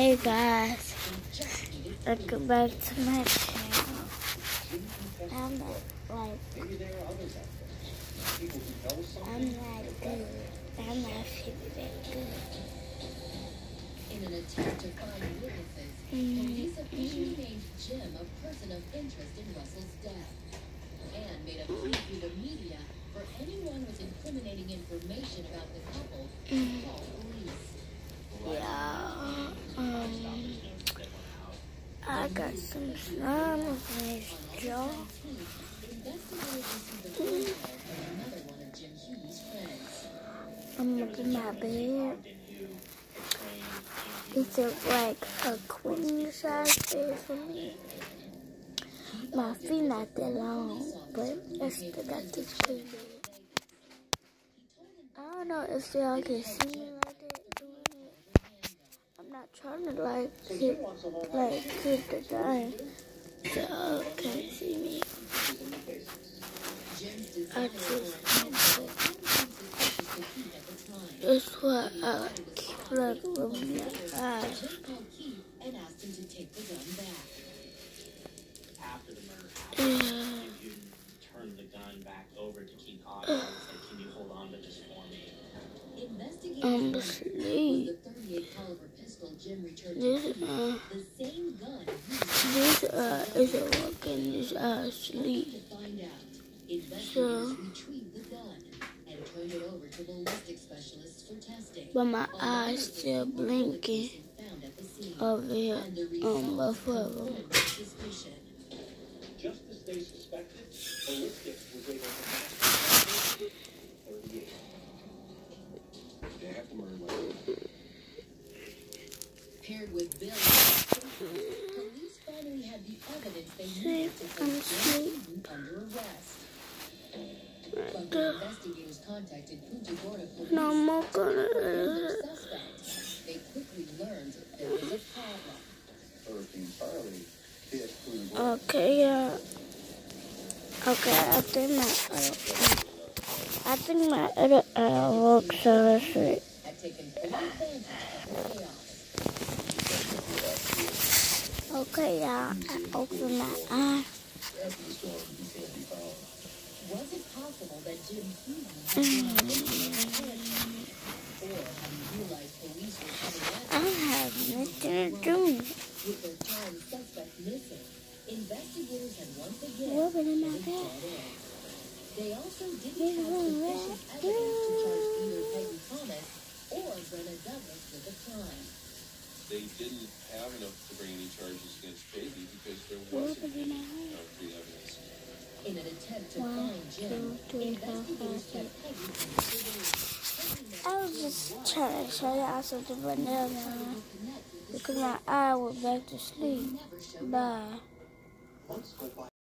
Hey guys, welcome back to my channel. I'm not good. I'm not feeling that good. In an attempt to find witnesses, police officially named Jim a person of interest in Russell's death and made a plea through the media for anyone with incriminating information about the couple to call police. I got some slime on my jaw. I'm looking at my bed. It's like a queen size bed for me. My feet not that long, but I still got this queen bed. I don't know if y'all can see me like that doing it. I'm not trying to hit the thing, so y'all can't see me. I just that's why I keep rubbing my eyes. And asked him to take the gun back. After the murder happened, you turned the gun back over to keep Audrey. Said, "Can you hold on to this for me?" I'm asleep. The 38 caliber pistol Jim returned to This the same gun is a walking. This asleep. to find out. Investigators So, retrieved the gun and turned it over to ballistic specialists for testing. but my eyes still blinking Found at the scene. over here on both of them. Suspicion. Just as they suspected, ballistics was able to match 38. Day after murder weapon. Paired with Bill, police finally had the evidence they needed to I'm put asleep. Jim under arrest. But when investigators contacted Punta Gorda police No more to gonna. their suspect, they quickly learned there was a problem. Hurricane Charlie hit Punta Gorda. Okay, yeah. Okay, I think my other eye works, so that's it. Had taken full advantage of the chaos. Okay, y'all. I open my eye. Was it possible that Jim Hughes had been a victim of a hurricane? Or had he realized police were coming I after him? have nothing to do. With their prime suspect missing, investigators had once again What in my hit a bed? dead end. They also didn't have sufficient evidence to charge either Peggy Thomas or Brenna Douglas with the crime. They didn't have enough to bring any charges against Peggy because there wasn't any concrete evidence. In an attempt to 1, find Jim, 2, 3, 4, 5, investigators 6. kept Peggy from surveillance. I was just trying to show y'all something, but never mind. Because my eye went back to sleep. Bye.